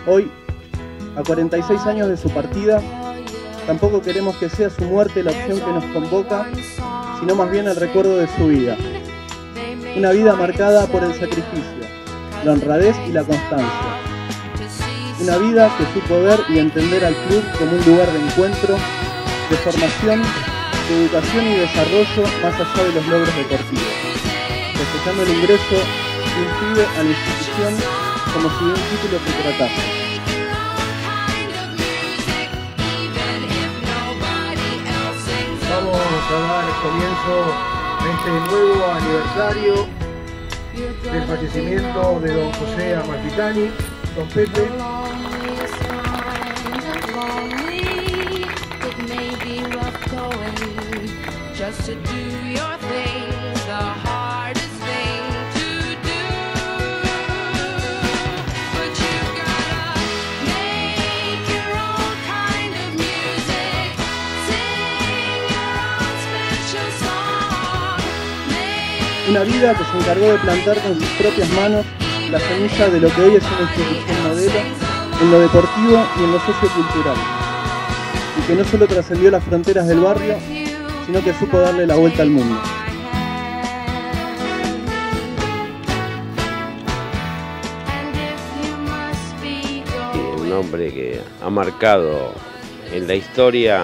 Hoy, a 46 años de su partida, tampoco queremos que sea su muerte la opción que nos convoca, sino más bien el recuerdo de su vida. Una vida marcada por el sacrificio, la honradez y la constancia. Una vida que supo ver y entender al club como un lugar de encuentro, de formación, de educación y desarrollo más allá de los logros deportivos, festejando el ingreso de un pibe a la institución como si de un título se tratase. Vamos a dar comienzo a este nuevo aniversario del fallecimiento de don José Amalfitani, don Pepe. Una vida que se encargó de plantar con sus propias manos la semilla de lo que hoy es una institución modelo en lo deportivo y en lo sociocultural, y que no solo trascendió las fronteras del barrio, sino que supo darle la vuelta al mundo. Un hombre que ha marcado en la historia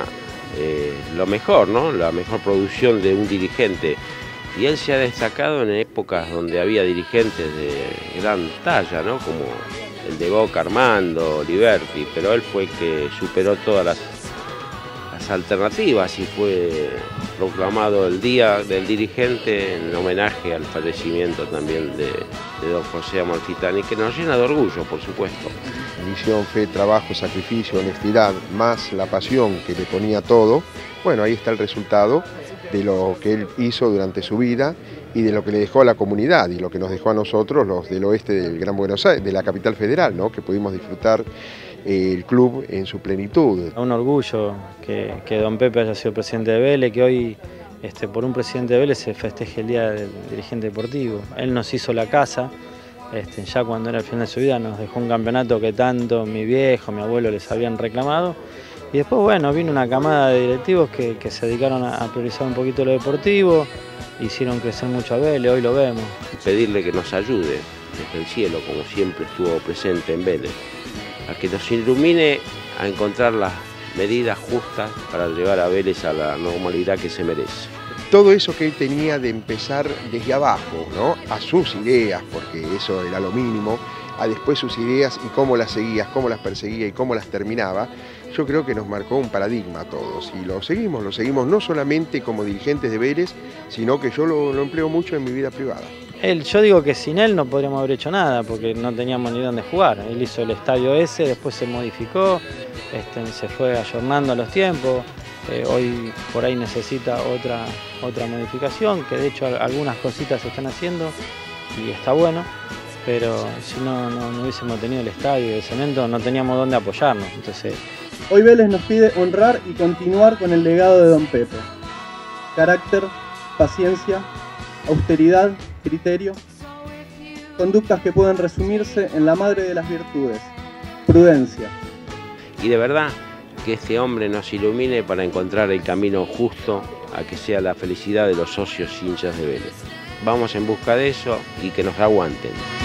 lo mejor, ¿no? La mejor producción de un dirigente. Y él se ha destacado en épocas donde había dirigentes de gran talla, ¿no? Como el de Boca, Armando, Liberti, pero él fue el que superó todas las alternativas y fue proclamado el Día del Dirigente en homenaje al fallecimiento también de don José Amalfitani, que nos llena de orgullo, por supuesto. Visión, fe, trabajo, sacrificio, honestidad, más la pasión que le ponía todo. Bueno, ahí está el resultado de lo que él hizo durante su vida y de lo que le dejó a la comunidad y lo que nos dejó a nosotros, los del oeste del Gran Buenos Aires, de la capital federal, ¿no? Que pudimos disfrutar el club en su plenitud. Un orgullo que don Pepe haya sido presidente de Vélez, que hoy por un presidente de Vélez se festeje el Día del Dirigente Deportivo. Él nos hizo la casa, ya cuando era el final de su vida nos dejó un campeonato que tanto mi viejo, mi abuelo les habían reclamado. Y después, bueno, vino una camada de directivos que se dedicaron a priorizar un poquito lo deportivo, hicieron crecer mucho a Vélez, hoy lo vemos. Pedirle que nos ayude desde el cielo, como siempre estuvo presente en Vélez, a que nos ilumine a encontrar las medidas justas para llevar a Vélez a la normalidad que se merece. Todo eso que él tenía de empezar desde abajo, ¿no? A sus ideas, porque eso era lo mínimo, a después sus ideas y cómo las seguía, cómo las perseguía y cómo las terminaba, yo creo que nos marcó un paradigma a todos y lo seguimos no solamente como dirigentes de Vélez, sino que yo lo empleo mucho en mi vida privada. Yo digo que sin él no podríamos haber hecho nada porque no teníamos ni dónde jugar. Él hizo el estadio ese, después se modificó, se fue ayornando a los tiempos, hoy por ahí necesita otra modificación, que de hecho algunas cositas se están haciendo y está bueno. Pero si no hubiésemos tenido el estadio de cemento, no teníamos dónde apoyarnos. Entonces, hoy Vélez nos pide honrar y continuar con el legado de don Pepe. Carácter, paciencia, austeridad, criterio. Conductas que pueden resumirse en la madre de las virtudes, prudencia. Y de verdad que este hombre nos ilumine para encontrar el camino justo a que sea la felicidad de los socios y hinchas de Vélez. Vamos en busca de eso y que nos aguanten.